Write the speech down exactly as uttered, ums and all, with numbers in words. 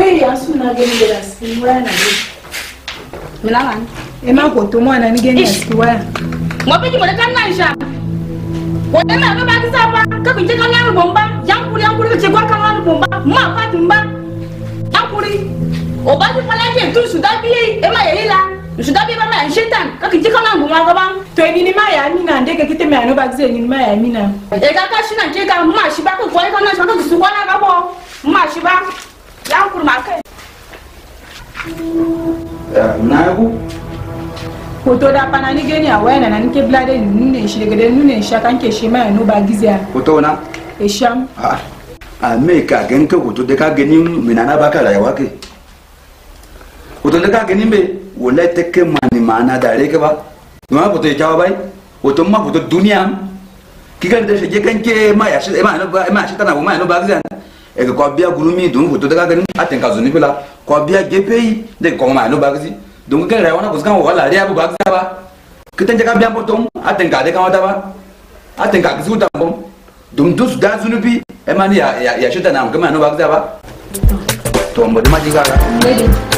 Hey, asuna gani da siwa na ni. Minaman. E ma ko to mo na ni gani siwa. Ngopi ki mo kan nan sha. Ko da na ba ki sa ba ka bi kan yan bomba. Yan kuri yan kuri ce gwa kan yan bomba. Ma pa timba. Yan kuri. O ba ki pala ke tu su da bi e ma yeli la. Su da bi ba ma shetan ka ki kan yan bomba ba. To e ni ma ya mina ndege kite me anu ba ki ni ma ya mina. E ka ka shi nan ke ka ma shi ba ko ko kan nan sha ka su kwa na ga bo. Ma shi ba. Yan kuri ma kai. Ya, na ku. Hoto da pana ni gani a wayana na nike blade nune shi daga da nune shi kan ke shi mai no ba gizia. Hoto na? E sham. Ah. A me ka gan ka hoto da ka gani minana ba ka rayuwa kai. Hoto da ka gani me wallahi take mani mana da re ka ba. Ma hoto ya jawa bai. Hoto ma hoto duniya. Kika da shi kan ke ma ya shi ma no ba ma shi tana ma no ba gizia. E ko biya gurumi dun hoto da ka gani atin ka zuni bila. Ko biya gepe de ko ma no ba gizia. Donc kan rayuwa na kuskan wala riya bu ba ba kitan jaka biyan potom aten ka de kan wata ba aten ka kisu ta bom dum dus da zunubi e mani ya ya shita na ngama no ba ba to mo de ma jiga